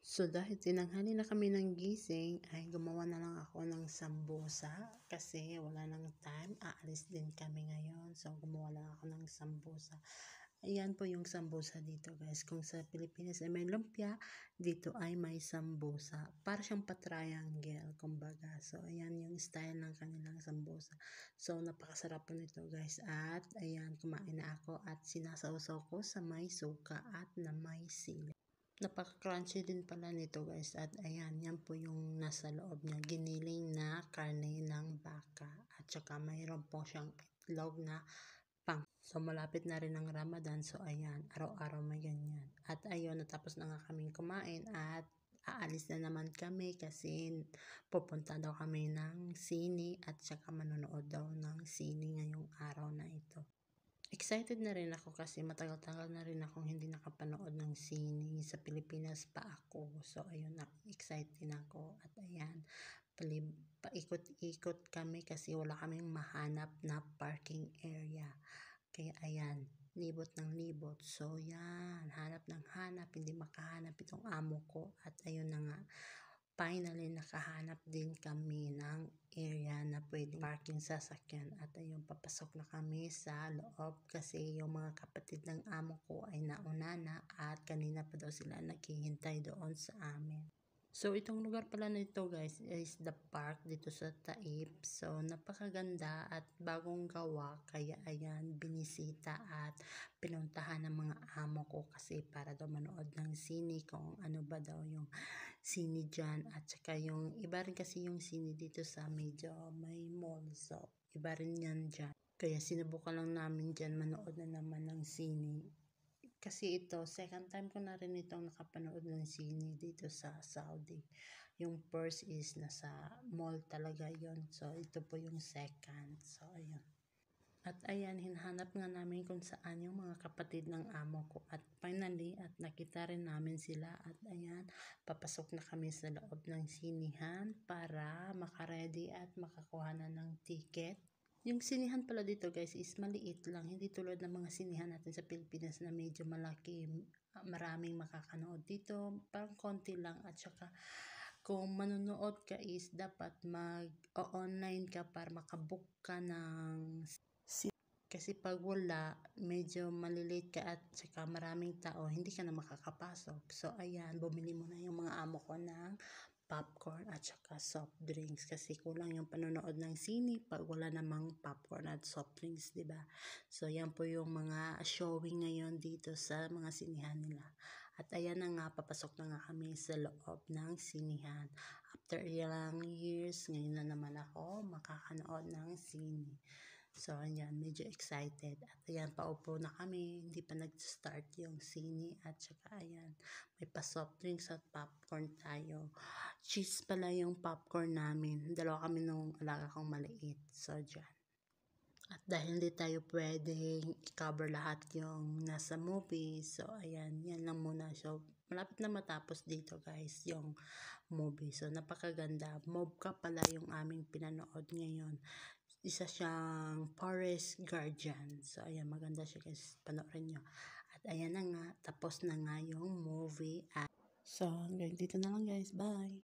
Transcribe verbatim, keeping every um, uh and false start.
So dahil tinanghali na kami ng gising, ay gumawa na lang ako ng sambusa kasi wala nang time. Aalis din kami ngayon. So gumawa lang ako ng sambusa. Ayan po yung sambusa dito guys. Kung sa Pilipinas ay may lumpia, dito ay may sambusa. Para siyang pa-triangle, kumbaga. So ayan yung style ng kanilang sambusa. So napakasarap po nito guys. At ayan, kumain na ako at sinasawsaw ko sa may suka at na may sili. Napaka-crunchy din pala nito guys. At ayan, yan po yung nasa loob niya. Giniling na karne ng baka. At saka mayroon po siyang itlog na pang. So malapit na rin ang Ramadan. So ayan, araw-araw may ganyan. At ayun, natapos na nga kaming kumain. At aalis na naman kami kasi pupunta daw kami ng sine. At saka manonood daw ng sine ngayong araw na ito. Excited na rin ako kasi matagal-tagal na rin akong hindi nakapanood ng sine. Sa Pilipinas pa ako. So, ayun na. Excited na ako. At ayan, paikot-ikot kami kasi wala kaming mahanap na parking area. Kaya ayan, libot ng libot. So, yan. Hanap ng hanap. Hindi makahanap itong amo ko. At ayun na nga. Finally, nakahanap din kami ng area na pwedeng parking sasakyan. At ayun, papasok na kami sa loob kasi yung mga kapatid ng amo ko ay nauna na at kanina pa daw sila naghihintay doon sa amin. So, itong lugar pala nito guys is the park dito sa Taib. So, napakaganda at bagong gawa. Kaya ayan, binisita at pinuntahan ng mga amo ko kasi para daw manood ng sine kung ano ba daw yung sine dyan. At saka yung iba rin kasi yung sine dito sa medyo may mall. So, iba rin yan dyan. Kaya sinubukan lang namin dyan manood na naman ng sine. Kasi ito, second time ko na rin itong nakapanood ng sine dito sa Saudi. Yung first is nasa mall talaga yon. So, ito po yung second. So, ayun. At ayan, hinahanap nga namin kung saan yung mga kapatid ng amo ko. At finally, at nakita rin namin sila. At ayan, papasok na kami sa loob ng sinihan para makaredy at makakuha na ng ticket. Yung sinihan pala dito guys is maliit lang. Hindi tulad ng mga sinihan natin sa Pilipinas na medyo malaki. Maraming makakanood. Dito parang konti lang. At saka kung manonood ka is dapat mag-online ka para makabook ka ng kasi pag wala, medyo malilate ka at saka maraming tao, hindi ka na makakapasok. So, ayan, bumili muna yung mga amo ko ng popcorn at saka soft drinks kasi kulang yung panonood ng sine pag wala namang popcorn at soft drinks, diba? So, yan po yung mga showing ngayon dito sa mga sinihan nila. At ayan na nga, papasok na nga kami sa loob ng sinihan. After ilang years, ngayon na naman ako makakanood ng sine. So, ayan, medyo excited. At ayan, paupo na kami. Hindi pa nag-start yung sine. At saka, ayan, may pa-soft drinks at popcorn tayo. Cheese pala yung popcorn namin. Dalawa kami nung alaga kong maliit. So, dyan. At dahil hindi tayo pwedeng i-cover lahat yung nasa movie. So, ayan, yan lang muna. So, malapit na matapos dito guys yung movie. So, napakaganda. Mobka pala yung aming pinanood ngayon. Isa siyang Forest Guardian. So, ayan, maganda siya guys. Panoorin nyo. At ayan na nga, tapos na nga yung movie. At so, hanggang dito na lang guys. Bye!